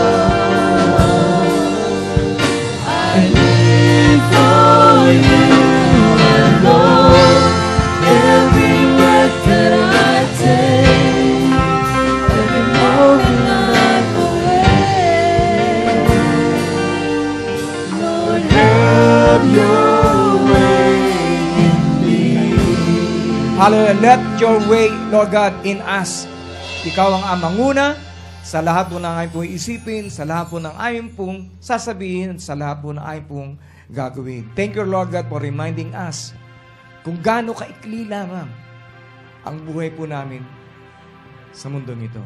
I live for you alone. Every breath that I take, every moment I'm awake, Lord, have your way in me. Hallelujah. Let your way, Lord God, in us. Ikaw ang amanguna sa lahat po ng aming pong isipin, sa lahat po ng aming pong sasabihin, sa lahat po ng aming pong gagawin. Thank you, Lord God, for reminding us kung gaano kaikli lamang ang buhay po namin sa mundong ito.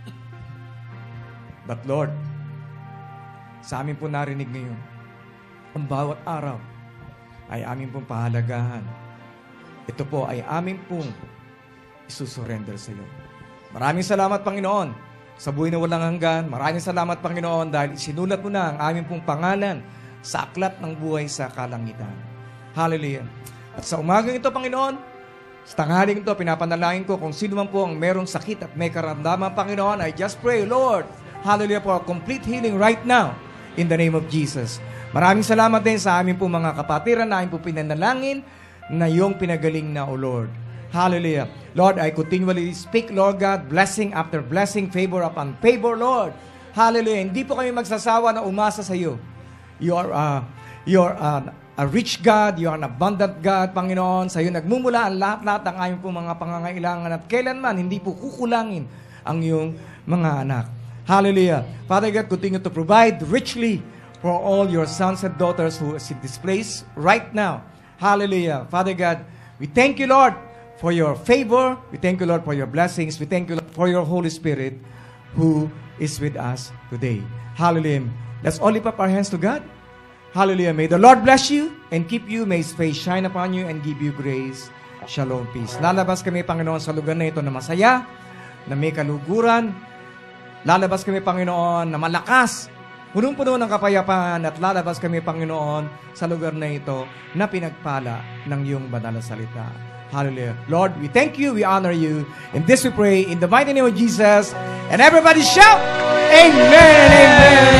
But Lord, sa amin po narinig ngayon, ang bawat araw ay amin pong pahalagahan. Ito po ay amin pong isusurrender sa iyo. Maraming salamat, Panginoon, sa buhay na walang hanggan. Maraming salamat, Panginoon, dahil isinulat mo na ang aming pong pangalan sa aklat ng buhay sa kalangitan. Hallelujah. At sa umagang ito, Panginoon, sa tanghaling ito, pinapanalangin ko kung sino man po ang merong sakit at may karamdaman, Panginoon, I just pray, Lord, hallelujah, for a complete healing right now in the name of Jesus. Maraming salamat din sa aming po mga kapatiran na aming po pinanalangin na iyong pinagaling na, O Lord. Hallelujah. Lord, I continually speak, Lord God, blessing after blessing, favor upon favor, Lord. Hallelujah. Hindi po kami magsasawa na umasa sa iyo. You are, uh, you are uh, a rich God, you are an abundant God, Panginoon. Sa iyo nagmumula ang lahat-lahat ng aming po mga pangangailangan at kailanman hindi po kukulangin ang iyong mga anak. Hallelujah. Father God, continue to provide richly for all your sons and daughters who are in this place right now. Hallelujah. Father God, we thank you, Lord, for your favor. We thank you, Lord, for your blessings. We thank you, Lord, for your Holy Spirit who is with us today. Hallelujah. Let's all lift up our hands to God. Hallelujah. May the Lord bless you and keep you. May His face shine upon you and give you grace. Shalom, peace. Lalabas kami, Panginoon, sa lugar na ito na masaya, na may kaluguran. Lalabas kami, Panginoon, na malakas, punong-puno ng kapayapaan, at lalabas kami, Panginoon, sa lugar na ito na pinagpala ng iyong banal na salita. Hallelujah. Lord, we thank you, we honor you. In this we pray, in the mighty name of Jesus. And everybody shout, Amen and Amen.